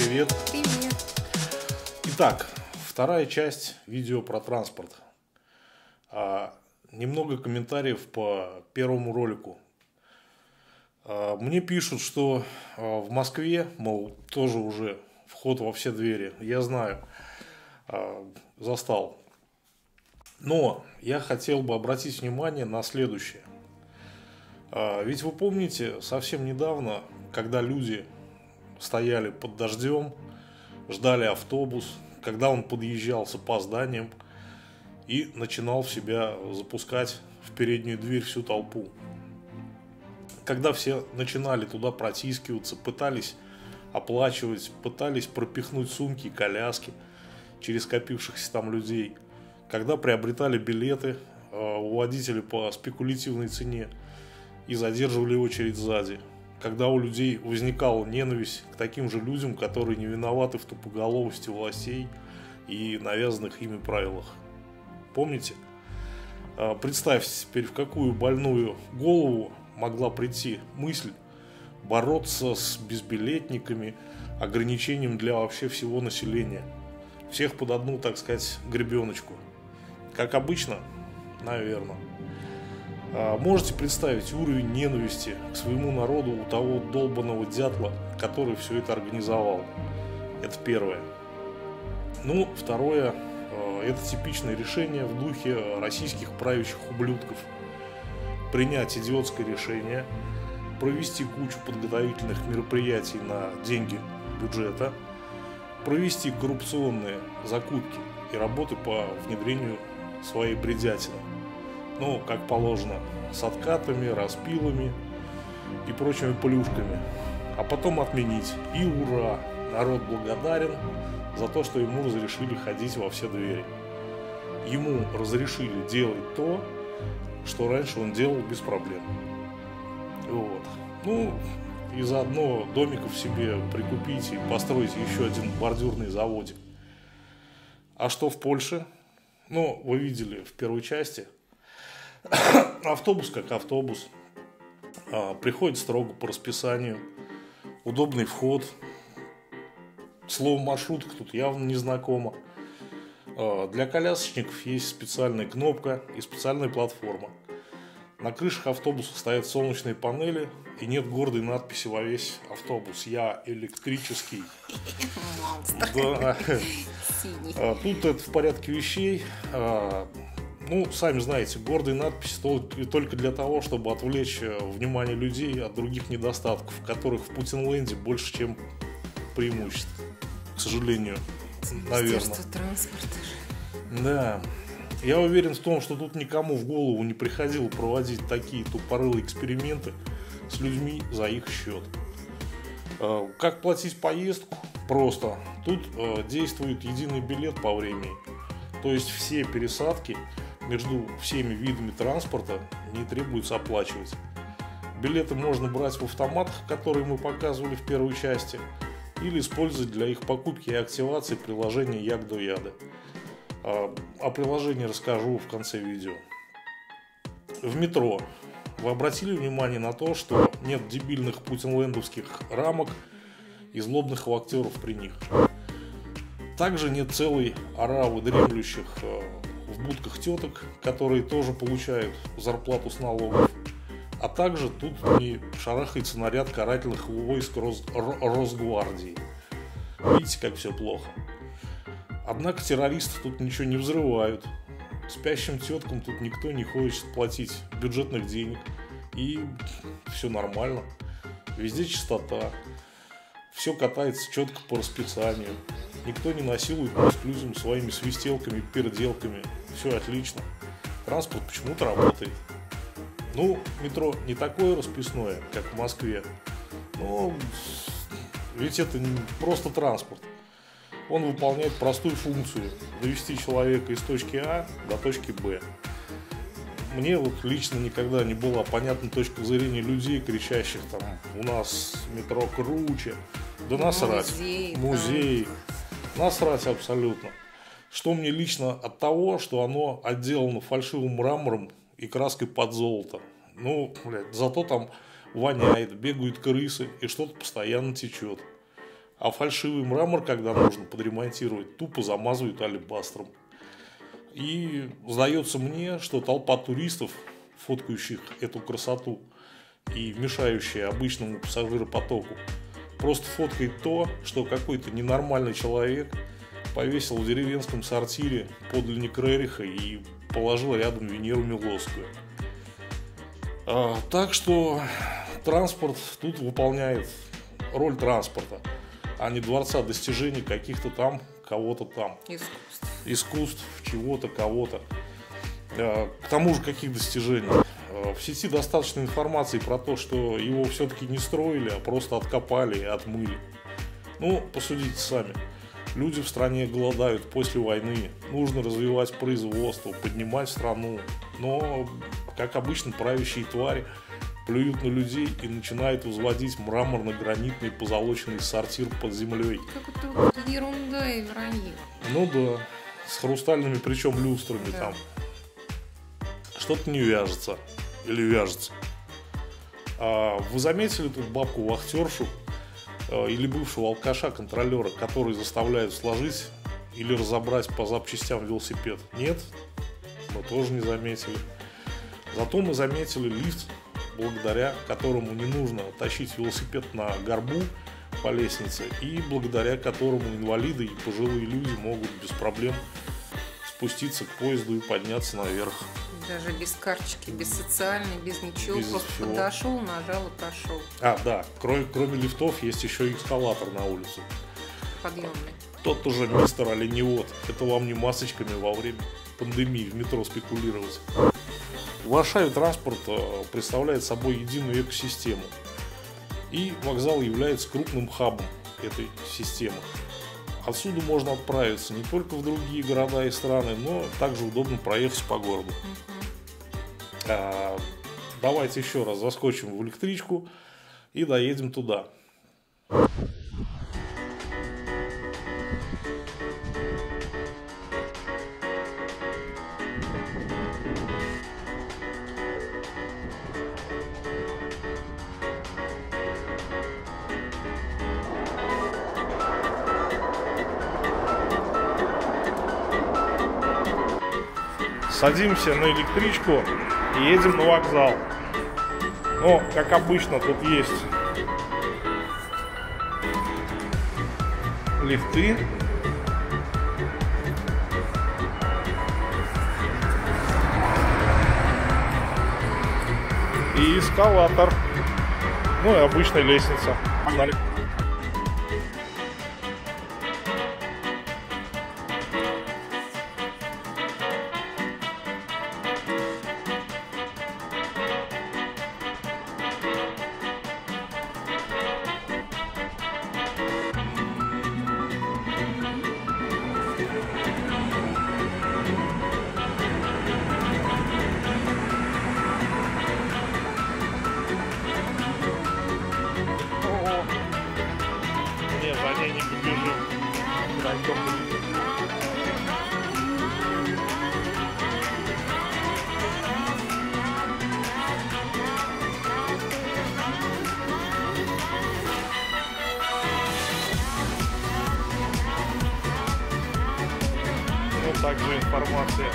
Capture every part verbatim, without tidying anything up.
привет. Привет. Итак, вторая часть видео про транспорт. А, немного комментариев по первому ролику. А, мне пишут, что а, в Москве, мол, тоже уже вход во все двери. Я знаю, а, застал. Но я хотел бы обратить внимание на следующее. А, ведь вы помните, совсем недавно, когда люди стояли под дождем, ждали автобус, когда он подъезжал с опозданием и начинал в себя запускать в переднюю дверь всю толпу. Когда все начинали туда протискиваться, пытались оплачивать, пытались пропихнуть сумки и коляски через скопившихся там людей, когда приобретали билеты э, у водителей по спекулятивной цене и задерживали очередь сзади, когда у людей возникала ненависть к таким же людям, которые не виноваты в тупоголовости властей и навязанных ими правилах. Помните? Представьте теперь, в какую больную голову могла прийти мысль бороться с безбилетниками, ограничением для вообще всего населения. Всех под одну, так сказать, гребеночку. Как обычно? Наверное. Можете представить уровень ненависти к своему народу у того долбанного дятла, который все это организовал? Это первое. Ну, второе, это типичное решение в духе российских правящих ублюдков. Принять идиотское решение, провести кучу подготовительных мероприятий на деньги бюджета, провести коррупционные закупки и работы по внедрению своей бредятины. Ну, как положено, с откатами, распилами и прочими плюшками. А потом отменить. И ура! Народ благодарен за то, что ему разрешили ходить во все двери. Ему разрешили делать то, что раньше он делал без проблем. Вот. Ну, и заодно домиков себе прикупить и построить еще один бордюрный заводик. А что в Польше? Ну, вы видели в первой части. Автобус как автобус. А, приходит строго по расписанию. Удобный вход. Слово маршрутка тут явно не знакомо. А, для колясочников есть специальная кнопка и специальная платформа. На крышах автобусов стоят солнечные панели и нет гордой надписи во весь автобус: «Я электрический». Монстр. Да. Синий. А, тут это в порядке вещей. А, Ну, сами знаете, гордые надписи только для того, чтобы отвлечь внимание людей от других недостатков, которых в Путинленде больше, чем преимуществ. К сожалению, наверное. Министерство транспорта же. Да. Я уверен в том, что тут никому в голову не приходило проводить такие тупорылые эксперименты с людьми за их счет. Как платить поездку? Просто. Тут действует единый билет по времени. То есть все пересадки между всеми видами транспорта не требуется оплачивать. Билеты можно брать в автоматах, которые мы показывали в первой части, или использовать для их покупки и активации приложение Як-до-Яда. О приложении расскажу в конце видео. В метро. Вы обратили внимание на то, что нет дебильных путинлендовских рамок и злобных актеров при них? Также нет целой оравы дремлющих в будках теток, которые тоже получают зарплату с налогов. А также тут не шарахается наряд карательных войск Рос... Росгвардии. Видите, как все плохо. Однако террористы тут ничего не взрывают. Спящим теткам тут никто не хочет платить бюджетных денег. И все нормально. Везде чистота. Все катается четко по расписанию. Никто не насилует мозг людям своими свистелками, переделками. Все отлично. Транспорт почему-то работает. Ну, метро не такое расписное, как в Москве. Но ведь это не просто транспорт. Он выполняет простую функцию – довести человека из точки А до точки Б. Мне вот лично никогда не была понятна точка зрения людей, кричащих там: «У нас метро круче». Да насрать. Музей. Музей. Насрать абсолютно. Что мне лично от того, что оно отделано фальшивым мрамором и краской под золото? Ну, блядь, зато там воняет, бегают крысы и что-то постоянно течет. А фальшивый мрамор, когда нужно подремонтировать, тупо замазывают алебастром. И сдается мне, что толпа туристов, фоткающих эту красоту и мешающая обычному пассажиропотоку, просто фоткает то, что какой-то ненормальный человек повесил в деревенском сортире подлинник Рериха и положил рядом Венеру Милосскую. А, так что транспорт тут выполняет роль транспорта, а не дворца достижений каких-то там, кого-то там. Искусств. Искусств, чего-то, кого-то. А, к тому же, каких достижений? А, в сети достаточно информации про то, что его все-таки не строили, а просто откопали и отмыли. Ну, посудите сами. Люди в стране голодают после войны, нужно развивать производство, поднимать страну. Но, как обычно, правящие твари плюют на людей и начинают возводить мраморно-гранитный позолоченный сортир под землей. Как это вот ерунда и вранье. Ну да, с хрустальными причем люстрами Да. там. Что-то не вяжется. Или вяжется. А вы заметили тут бабку-вахтершу или бывшего алкаша-контролера, который заставляет сложить или разобрать по запчастям велосипед? Нет? Мы тоже не заметили. Зато мы заметили лифт, благодаря которому не нужно тащить велосипед на горбу по лестнице, и благодаря которому инвалиды и пожилые люди могут без проблем спуститься к поезду и подняться наверх. Даже без карточки, без социальной, без ничего. Без Просто всего. подошел, нажал и прошел. А, да, кроме, кроме лифтов есть еще и эскалатор на улицу. Подъемный. Тот уже мистер оленевод. Это вам не масочками во время пандемии в метро спекулировать. В Варшаве транспорт э, представляет собой единую экосистему. И вокзал является крупным хабом этой системы. Отсюда можно отправиться не только в другие города и страны, но также удобно проехать по городу. А, давайте еще раз заскочим в электричку и доедем туда. Садимся на электричку и едем на вокзал. Но, как обычно, тут есть лифты. И эскалатор. Ну и обычная лестница. Погнали. Не, за ней не побежим. Пойдем. Вот также информация.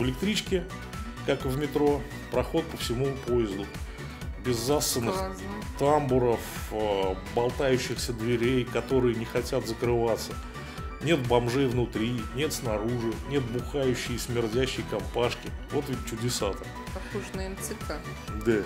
В электричке, как и в метро, проход по всему поезду. Без зассанных Классно. тамбуров, болтающихся дверей, которые не хотят закрываться. Нет бомжей внутри, нет снаружи, нет бухающей и смердящей компашки. Вот ведь чудеса-то. Похоже на эм цэ ка. Да.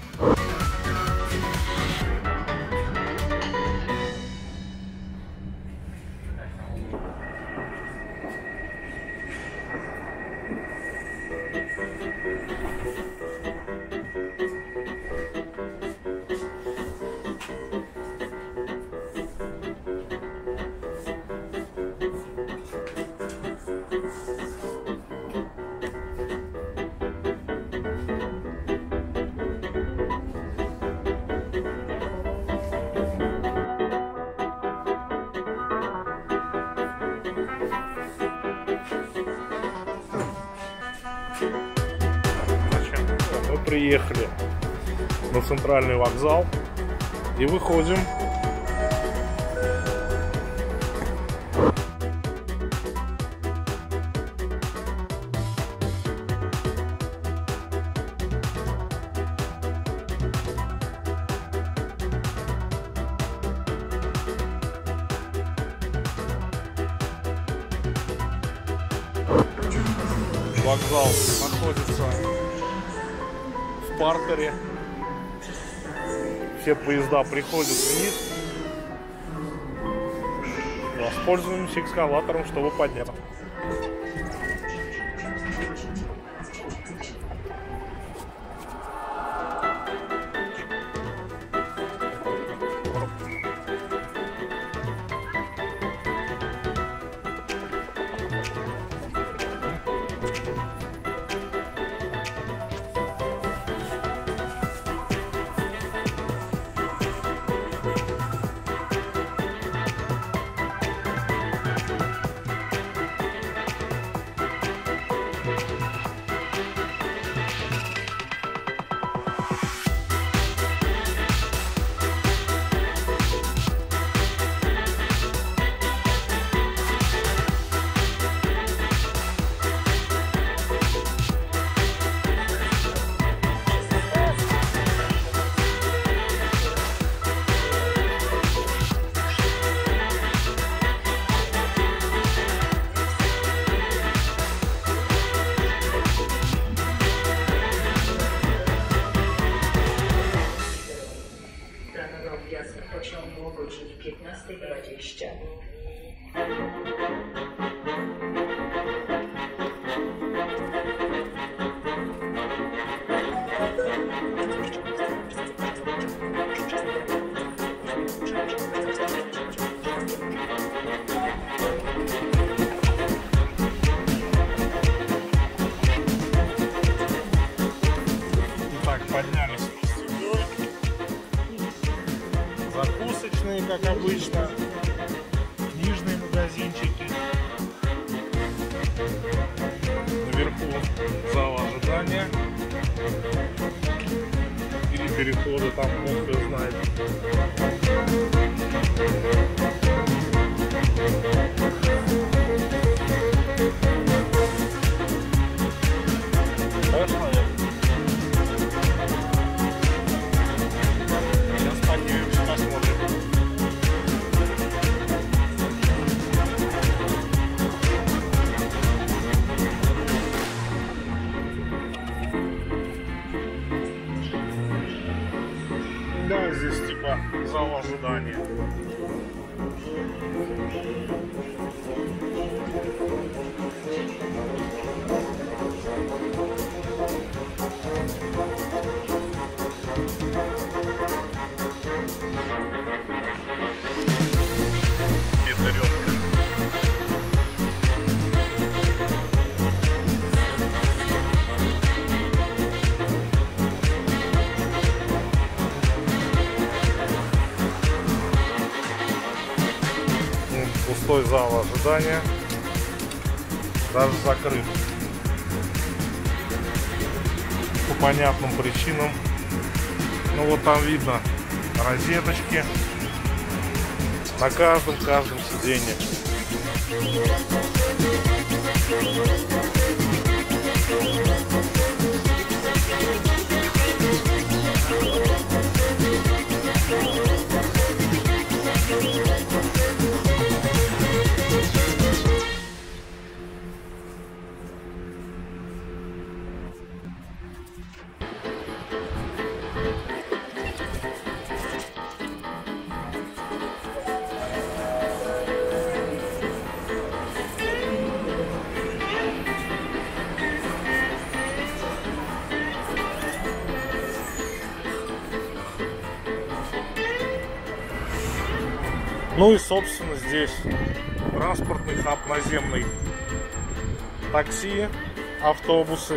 Мы приехали на центральный вокзал и выходим. Вокзал находится в партере. Все поезда приходят вниз. Воспользуемся экскаватором, чтобы подняться. Pociągu o godzinie piętnastej dwadzieścia. Итак, поднялись в вестибюль. Закусочные, как обычно, книжные магазинчики. Наверху зал ожидания. Или переходы, там бог его знает. Хорошо, наверное. Сейчас поднимемся, посмотрим. Да, здесь типа зал ожидания. Пустой зал ожидания, даже закрыт по понятным причинам. Ну вот там видно розеточки на каждом каждом сиденье. Ну и, собственно, здесь транспортный хаб наземный. Такси, автобусы.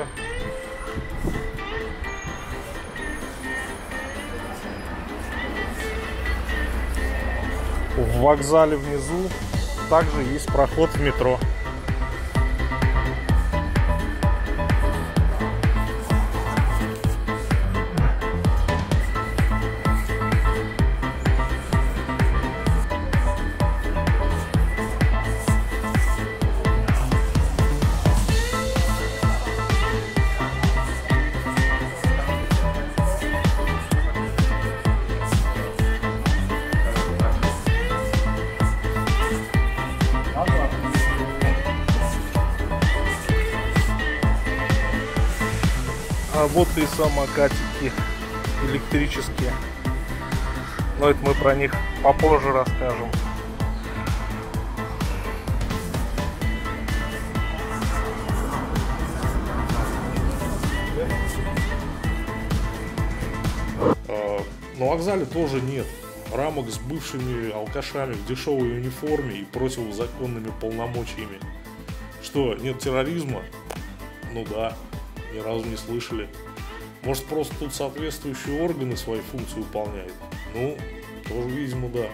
В вокзале внизу также есть проход в метро. А вот и самокатики электрические. Но это мы про них попозже расскажем. На вокзале тоже нет рамок с бывшими алкашами в дешевой униформе и противозаконными полномочиями. Что, нет терроризма? Ну да. Ни разу не слышали. Может, просто тут соответствующие органы свои функции выполняют? Ну, тоже, видимо, да.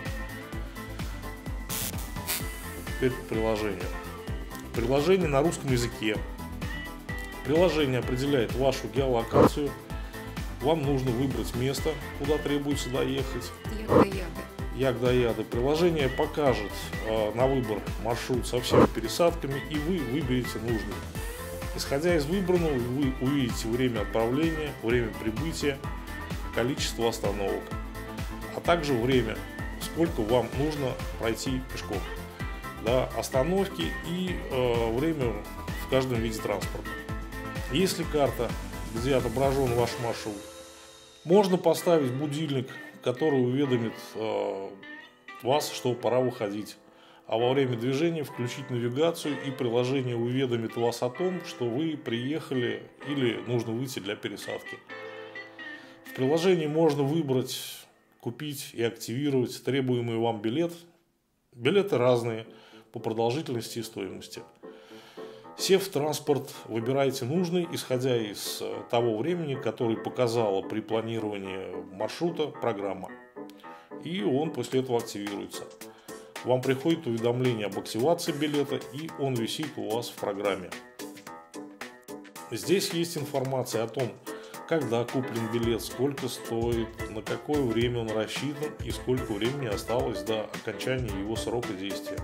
Теперь приложение. Приложение на русском языке. Приложение определяет вашу геолокацию. Вам нужно выбрать место, куда требуется доехать. Ягда-яда. Ягда-яда. Приложение покажет э, на выбор маршрут со всеми пересадками, и вы выберете нужный. Исходя из выбранного, вы увидите время отправления, время прибытия, количество остановок, а также время, сколько вам нужно пройти пешком, да, остановки и э, время в каждом виде транспорта. Если карта, где отображен ваш маршрут, можно поставить будильник, который уведомит э, вас, что пора выходить. А во время движения включить навигацию, и приложение уведомит вас о том, что вы приехали или нужно выйти для пересадки. В приложении можно выбрать, купить и активировать требуемый вам билет. Билеты разные по продолжительности и стоимости. Сев в транспорт, выбирайте нужный, исходя из того времени, которое показала при планировании маршрута программа. И он после этого активируется. Вам приходит уведомление об активации билета, и он висит у вас в программе. Здесь есть информация о том, когда куплен билет, сколько стоит, на какое время он рассчитан и сколько времени осталось до окончания его срока действия.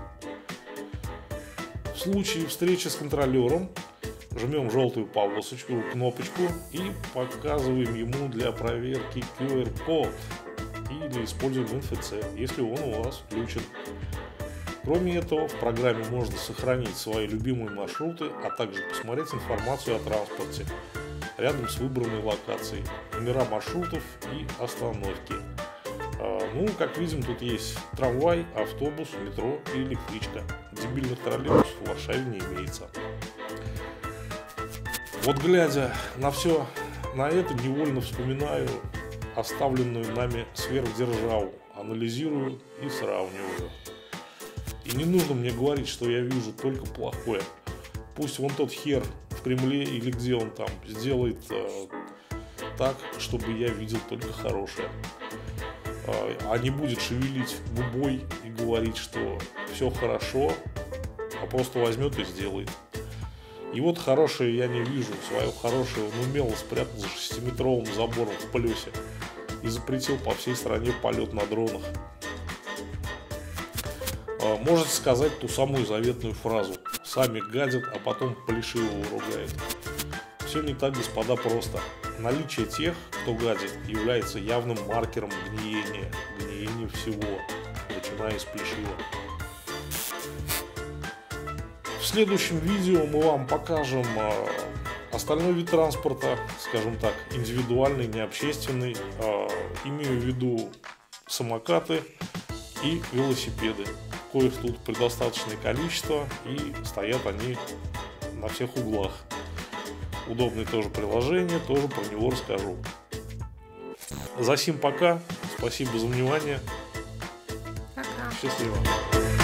В случае встречи с контролером жмем желтую полосочку, кнопочку и показываем ему для проверки ку эр код или используем эн эф цэ, если он у вас включен. Кроме этого, в программе можно сохранить свои любимые маршруты, а также посмотреть информацию о транспорте рядом с выбранной локацией, номера маршрутов и остановки. Ну, как видим, тут есть трамвай, автобус, метро и электричка. Дебильных троллейбусов в Варшаве не имеется. Вот глядя на все на это, невольно вспоминаю оставленную нами сверхдержаву, анализирую и сравниваю. И не нужно мне говорить, что я вижу только плохое. Пусть вон тот хер в Кремле или где он там сделает э, так, чтобы я видел только хорошее. Э, а не будет шевелить губой и говорить, что все хорошо, а просто возьмет и сделает. И вот хорошее я не вижу. Свое хорошее он умело спрятал за шестиметровым забором в плюсе и запретил по всей стране полет на дронах. Можете сказать ту самую заветную фразу: сами гадят, а потом Плешивого ругают. все не так, господа, просто. Наличие тех, кто гадит, является явным маркером гниения, гниения всего, начиная с плешива. В следующем видео мы вам покажем э, остальной вид транспорта, скажем так, индивидуальный, не общественный, э, имею в виду самокаты и велосипеды, коих тут предостаточное количество и стоят они на всех углах. Удобное тоже приложение, тоже про него расскажу. За сим пока, спасибо за внимание, Пока. счастливо.